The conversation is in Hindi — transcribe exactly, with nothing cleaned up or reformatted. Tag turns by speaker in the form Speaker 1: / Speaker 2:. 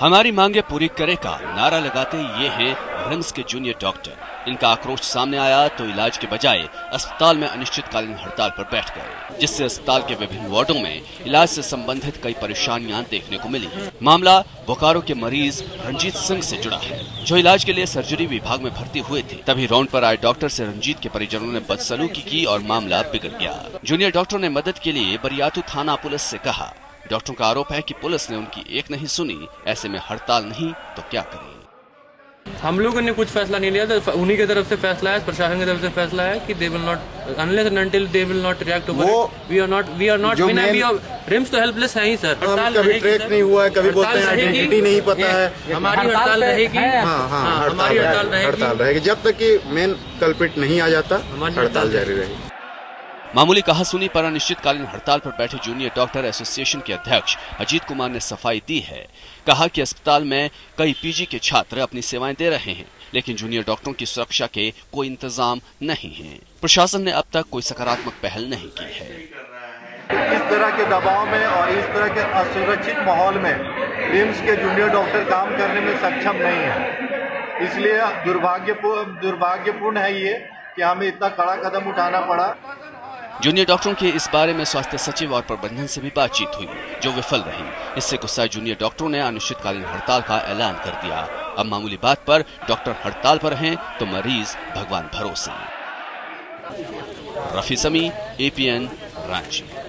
Speaker 1: हमारी मांगे पूरी करे का नारा लगाते ये हैं रिम्स के जूनियर डॉक्टर। इनका आक्रोश सामने आया तो इलाज के बजाय अस्पताल में अनिश्चितकालीन हड़ताल पर बैठ गए, जिससे अस्पताल के विभिन्न वार्डों में इलाज से संबंधित कई परेशानियां देखने को मिली। मामला बोकारो के मरीज रंजीत सिंह से जुड़ा है, जो इलाज के लिए सर्जरी विभाग में भर्ती हुए थे। तभी राउंड पर आए डॉक्टर से रंजीत के परिजनों ने बदसलूकी की और मामला बिगड़ गया। जूनियर डॉक्टर ने मदद के लिए बरियातू थाना पुलिस से कहा। डॉक्टरों का आरोप है कि पुलिस ने उनकी एक नहीं सुनी, ऐसे में हड़ताल नहीं तो क्या करें।
Speaker 2: हम लोगों ने कुछ फैसला नहीं लिया था, उन्हीं की तरफ से फैसला है, प्रशासन की तरफ से फैसला है कि they will not unless and until they will not react over it. We are not we are not रिम्स तो हेल्पलेस है ही सर।
Speaker 3: हड़ताल कभी ट्रैक नहीं हुआ है, कभी बोलते हैं आइडेंटिटी नहीं पता है।
Speaker 2: हमारी हड़ताल रहेगी।
Speaker 3: हाँ हाँ हमारी हड़ताल रहेगी जब तक कि मेन कल्प्रिट नहीं आ जाता, हड़ताल जारी रहेगी।
Speaker 1: मामूली कहासुनी पर अनिश्चितकालीन हड़ताल पर बैठे जूनियर डॉक्टर एसोसिएशन के अध्यक्ष अजीत कुमार ने सफाई दी है। कहा कि अस्पताल में कई पीजी के छात्र अपनी सेवाएं दे रहे हैं, लेकिन जूनियर डॉक्टरों की सुरक्षा के कोई इंतजाम नहीं है। प्रशासन ने अब तक कोई सकारात्मक पहल नहीं की है।
Speaker 4: इस तरह के दबाव में और इस तरह के असुरक्षित माहौल में रिम्स के जूनियर डॉक्टर काम करने में सक्षम नहीं है। इसलिए दुर्भाग्यपूर्ण दुर्भाग्यपूर्ण है ये कि हमें इतना कड़ा कदम उठाना पड़ा।
Speaker 1: जूनियर डॉक्टरों के इस बारे में स्वास्थ्य सचिव और प्रबंधन से भी बातचीत हुई, जो विफल रही। इससे गुस्साए जूनियर डॉक्टरों ने अनिश्चितकालीन हड़ताल का ऐलान कर दिया। अब मामूली बात पर डॉक्टर हड़ताल पर हैं तो मरीज भगवान भरोसे। रफी समी, एपीएन, रांची।